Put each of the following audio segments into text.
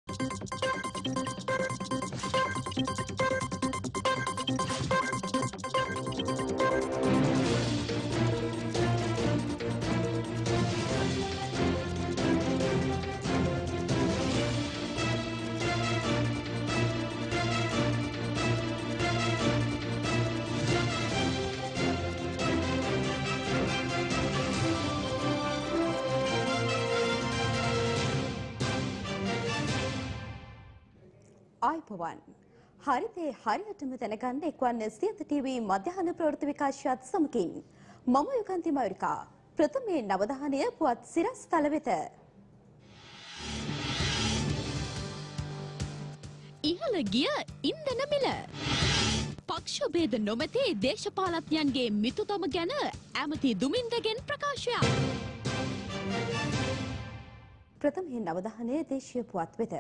ආයිපවන් හරිතේ හරියටම දැනගන්න එක්වන්න සියත ටීවී මධ්‍යහන ප්‍රවෘත්ති විකාශයත් සමගින් මම යුගන්ති මයුරිකා ප්‍රථමයේ නවධානය පුවත් සිරස් තල වෙත. ඉහළ ගිය ඉන්ධන මිල පක්ෂ ભેද නොමැති දේශපාලඥයන්ගේ මිතුතම ගැන ඇමති දුමින්දගෙන් ප්‍රකාශයක්. ප්‍රථමයේ නවධානය දේශීය පුවත් වෙත.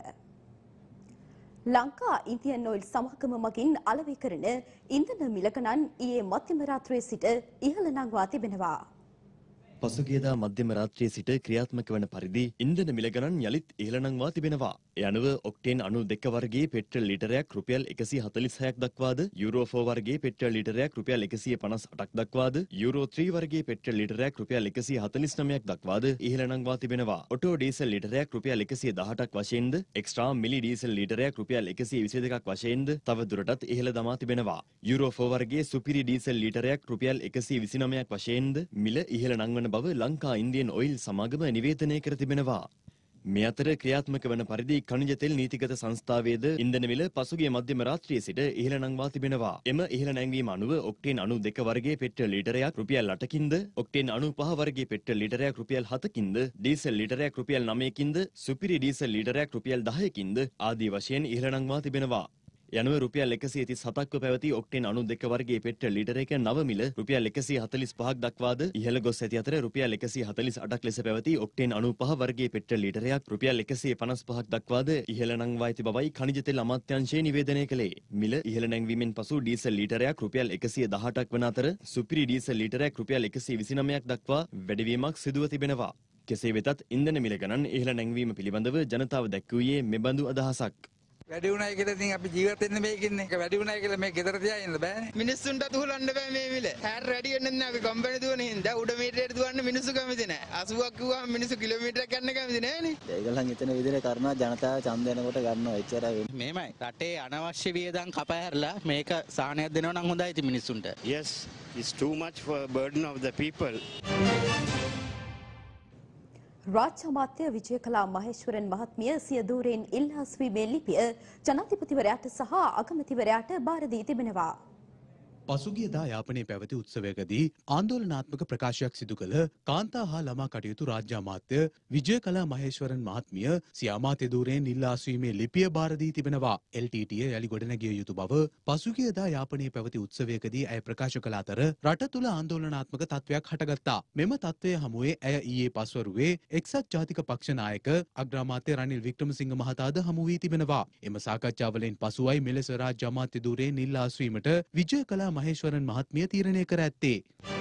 ලංකා ඉන්දියන් ඔයිල් සමාගම මගින් අලෙවි කරන ඉන්ධන මිල ගණන් ඊයේ මධ්‍යම රාත්‍රියේ සිට ඉහළ නංවා තිබෙනවා. පසුගියදා මධ්‍යම රාත්‍රියේ සිට ක්‍රියාත්මක වන පරිදි ඉන්ධන මිල ගණන් යලිත් ඉහළ නංවා තිබෙනවා. ඒ අනුව ඔක්ටේන් 92 වර්ගයේ පෙට්‍රල් ලිටරයක් රුපියල් 146ක් දක්වාද, යූරෝ 4 වර්ගයේ පෙට්‍රල් ලිටරයක් රුපියල් 158ක් දක්වාද, යූරෝ 3 වර්ගයේ පෙට්‍රල් ලිටරයක් රුපියල් 149ක් දක්වාද ඉහළ නංවා තිබෙනවා. ඔටෝ ඩීසල් ලිටරයක් රුපියල් 118ක් වශයෙන්ද, එක්ස්ට්‍රා මිලි ඩීසල් ලිටරයක් රුපියල් 122ක් වශයෙන්ද තව දුරටත් ඉහළ දමා තිබෙනවා. යූරෝ 4 වර්ගයේ සුපිරි ඩීසල් ලිටරයක් රුපියල් 129ක් වශයෙන්ද මිල ඉහළ නංවන බව ලංකා ඉන්දියන් ඔයිල් සමාගම නිවේදනය කර තිබෙනවා. මේ අතර ක්‍රියාත්මක වන පරිදි ඛනිජ තෙල් නීතිගත සංස්ථාවේද ඉන්ධන මිල පසුගිය මධ්‍යම රාත්‍රියේ සිට ඉහළ නංවා තිබෙනවා. එම ඉහළ නැංවීම අනුව ඔක්ටේන් 92 වර්ගයේ පෙට්‍රල් ලිටරයක් රුපියල් 8කින්ද, ඔක්ටේන් 95 වර්ගයේ පෙට්‍රල් ලිටරයක් රුපියල් 7කින්ද, ඩීසල් ලිටරයක් රුපියල් 9කින්ද, සුපිරි ඩීසල් ලිටරයක් රුපියල් 10කින්ද ආදී වශයෙන් ඉහළ නංවා තිබෙනවා. යනුව රුපියල් 137ක්ව පැවති ඔක්ටේන් 92 වර්ගයේ පෙට්‍රල් ලිටරයක නව මිල රුපියල් 145ක් දක්වාද ඉහළ ගොස් ඇති අතර රුපියල් 148ක් ලෙස පැවති ඔක්ටේන් 95 වර්ගයේ පෙට්‍රල් ලිටරයක් රුපියල් 155ක් දක්වාද ඉහළ නංවා ඇති බවයි ඛනිජ තෙල් අමාත්‍යාංශය නිවේදනය කළේ. මිල ඉහළ නැංවීමෙන් පසු ඩීසල් ලිටරයක් රුපියල් 118ක් වන අතර සුපිරි ඩීසල් ලිටරයක් රුපියල් 129ක් දක්වා වැඩිවීමක් සිදුව තිබෙනවා. කෙසේ වෙතත් ඉන්ධන මිල ගණන් ඉහළ නැංවීම පිළිබඳව ජනතාව දැක්වුවේ මෙබඳු අදහසක්. වැඩි වුණයි කියලා ඉතින් අපි ජීවත් වෙන්න මේකින්නේ. ඒක වැඩි වුණයි කියලා මේ ගෙදර තියා ඉන්න බෑනේ. මිනිස්සුන්ට දුහලන්න බෑ මේ මිල. හැර වැඩි වෙන්නේ නැහැ අපි කම්පැනි දුවන හින්දා උඩ මීටරයට දුවන්න මිනිස්සු කැමති නැහැ. 80ක් කිව්වම මිනිස්සු කිලෝමීටරයක් යන්න කැමති නැහැනේ. ඒගොල්ලන් හිතන විදිහට කරනවා ජනතාව ඡන්ද දෙනකොට ගන්නවා එච්චරයි වෙන්නේ. මේමයි. රටේ අනවශ්‍ය වියදම් කපහැරලා මේක සාහනයක් දෙනවා නම් හොඳයි ඉතින් මිනිස්සුන්ට. Yes, it's too much for burden of the people. රාජ්‍ය අමාත්‍ය විජයකලා මහේශ්වරන් මහත්මිය සිය දූරෙන් ඉල්ලා ස්වීමේ ලිපිය ජනාධිපතිවරයාට සහ අගමැතිවරයාට බාර දී තිබෙනවා. පසුගියදා යාපනයේ පැවති උත්සවයකදී ආందోලනාත්මක ප්‍රකාශයක් සිදු කළ කාන්තා හා ළමා කටයුතු රාජ්‍ය අමාත්‍ය විජයකලා මහේශ්වරන් මහත්මිය සිය අමාත්‍ය ධූරයෙන් ඉල්ලා අස්වීමේ ලිපිය බාර දී තිබෙනවා. LTTE යලි ගොඩනැගිය යුතු බව පසුගියදා යාපනයේ පැවති උත්සවයකදී ඇය ප්‍රකාශ කළ අතර රට තුළ ආందోලනාත්මක තත්ත්වයක් හටගත්තා. මෙම තත්ත්වය හමුවේ ඇය ඊයේ පස්වරුවේ එක්සත් ජාතික පක්ෂ නායක අග්‍රාමාත්‍ය රනිල් වික්‍රමසිංහ මහතාද හමු වී තිබෙනවා. එම සාකච්ඡාවලින් පසුවයි මෙලෙස රාජ්‍ය අමාත්‍ය ධූරයෙන් ඉල්ලා අස්වීමට විජයකලා මහේශ්වරන් මහත්මිය තීරණය කර ඇත්තේ.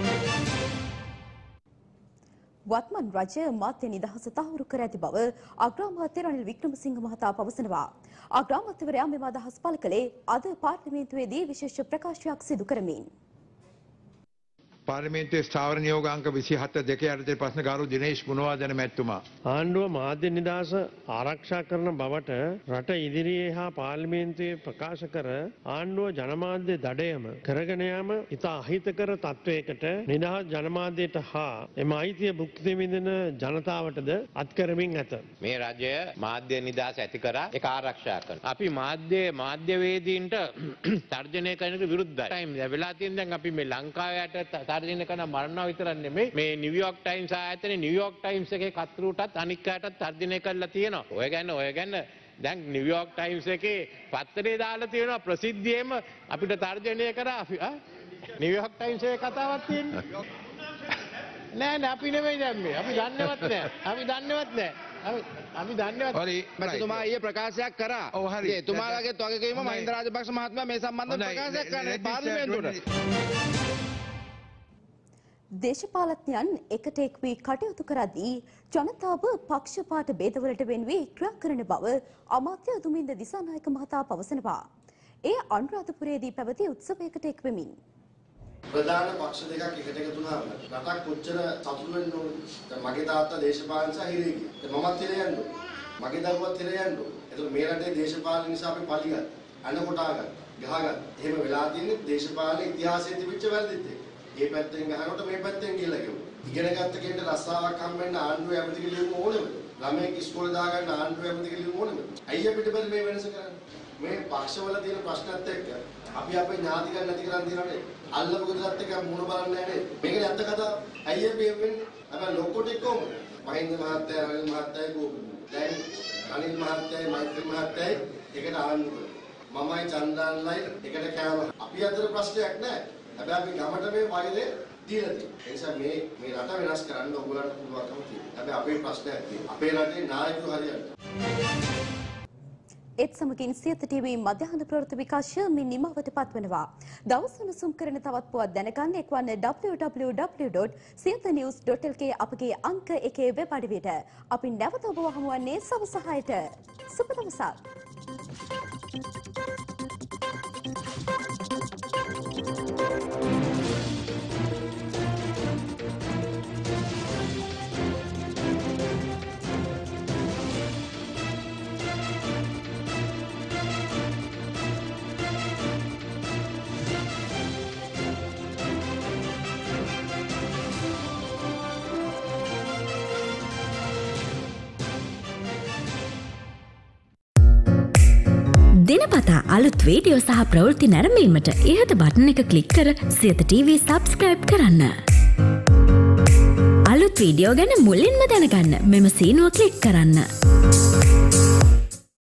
වත්මන් රජය මාධ්‍ය නිදහස තහවුරු කර ඇති බව අග්‍රාමාත්‍ය රනිල් වික්‍රමසිංහ මහතා පවසනවා. අග්‍රාමාත්‍යවරයා මෙම අදහස් පළ කළේ අද පාර්ලිමේන්තුවේදී විශේෂ ප්‍රකාශයක් සිදු කරමින්. පාර්ලිමේන්තුවේ ස්ථාවර නියෝගාංක 27 යටතේ ප්‍රශ්න ගාරු දිනේෂ් ගුණවර්ධන මැතිතුමා ආණ්ඩුව මාධ්‍ය නිදහස ආරක්ෂා කරන බවට රට ඉදිරියේ හා පාර්ලිමේන්තුවේ ප්‍රකාශ කර ආණ්ඩුව ජනමාධ්‍ය දඩයම කරගෙන යාම ඉතා අහිතකර තත්වයකට නිදහස් ජනමාධ්‍යයට හා එම අයිතිය භුක්ති විඳින ජනතාවටද අත්කරමින් ඇත. මේ රජය මාධ්‍ය නිදහස ඇති කරා ඒක ආරක්ෂා කරනවා. අපි මාධ්‍යවේදීන්ට තර්ජනය කරනට විරුද්ධයි. ටයිම් වෙලා තියෙන දැන් අපි මේ ලංකාවට තර්ජනය කරන මරණව විතරක් නෙමෙයි මේ නිව්යෝක් ටයිම්ස් ආයතනයේ නිව්යෝක් ටයිම්ස් එකේ කතරුටත් අනික් කාටත් තර්ජනය කරලා තියෙනවා. ඔය ගැන දැන් නිව්යෝක් ටයිම්ස් එකේ පත්තරේ දාලා තියෙනවා ප්‍රසිද්ධියේම අපිට තර්ජනය කරා නිව්යෝක් ටයිම්ස් එකේ කතාවක් තියෙනවා. නෑ අපි නෙමෙයි දැන් මේ. අපි දන්නේවත් නෑ. අපි දන්නේවත්. හරි මැතිතුමා ඊයේ ප්‍රකාශයක් කරා. ඔව් හරි. එතුමාලාගේත් වගකීම මහින්ද රාජපක්ෂ මහත්මයා මේ සම්බන්ධව ප්‍රකාශයක් කරන්න පාර්ලිමේන්තුවට. දේශපාලඥයන් එකට එක් වී කටයුතු කරද්දී ජනතාව පක්ෂපාත ભેදවලට වෙන් වී ක්‍රියා කරන බව අමාත්‍ය දුමින්ද දිසානායක මහතා පවසනවා. එය අනුරාධපුරයේදී පැවති උත්සවයකට එක් වෙමින් ප්‍රධාන පක්ෂ දෙකක් එකට එකතු වුණාම රටක් කොච්චර සතුටු වෙන්න ඕනද? දැන් මගේ තාත්තා දේශපාලන නිසා හිරේ ගියා. මමත් හිරේ යන්න ඕනේ. මගේ දරුවත් හිරේ යන්න ඕනේ. ඒතකොට මේ රටේ දේශපාලන නිසා අපි පලිගත්, අනකොටාගත්, ගහගත්. එහෙම වෙලා තියෙන්නේ දේශපාලන ඉතිහාසයේ තිබිච්ච වැරදිත් එක්ක. මේ පැත්තෙන් ගහනකොට මේ පැත්තෙන් ගිහලා ගෙවුවා. ඉගෙන ගත්ත කෙනෙක් රස්සාවක් හම්බෙන්න ආණ්ඩුවේ ඇමති කෙලියුම ඕනෙමද? ළමයෙක් ඉස්කෝලේ දාගන්න ආණ්ඩුවේ ඇමති කෙලියුම ඕනෙමද? අයිය අපිට බැරි මේ වෙනස කරන්න. මේ පක්ෂවල තියෙන ප්‍රශ්නත් එක්ක අපි අපේ ඥාතිකයන් නැති කරන් දිනවනේ. අල්ලපු ගෙදරත් එක්ක මුණ බලන්නේ නැහැ නේද? මේක නැත්ත කතාව. අයිය මේ වෙන්නේ. අපි ලොක්කොට එක්කම මහින්ද මහත්තයා, රනිල් මහත්තයා ගෝපු. දැන් රනිල් මහත්තයායි මෛත්‍රී මහත්තයායි එකට ආවන්නු කරා. මමයි චන්ද්‍රාන්ලයි එකට කෑම. අපි අතර ප්‍රශ්නයක් නැහැ. හැබැයි අපි ගමට මේ වෛරය දීලා තියෙනවා. ඒ නිසා මේ රට වෙනස් කරන්න ඔයගොල්ලන්ට පුළුවන්කම තියෙනවා. හැබැයි අපේ ප්‍රශ්නයක් තියෙනවා. අපේ රටේ නායකයෝ හරියට. ඒත් සමගින් සියත ටීවී මධ්‍යහන ප්‍රවෘත්ති විකාශය මින් නිමවට පත්වනවා. දවස් උණුසුම් කරන තවත් පුවත් දැනගන්න එක්වන්න www.siyathanews.lk අපගේ අංක 1 වෙබ් අඩවියට. අපි නැවත ඔබ වහමු වන්නේ සවස 6ට. සුබ දවසක්. දිනපතා අලුත් වීඩියෝ සහ ප්‍රවෘත්ති නැරඹීමට ඉහත බටන් එක ක්ලික් කර සියත TV සබ්ස්ක්‍රයිබ් කරන්න. අලුත් වීඩියෝ ගැන මුලින්ම දැනගන්න මෙම සීනුව ක්ලික් කරන්න.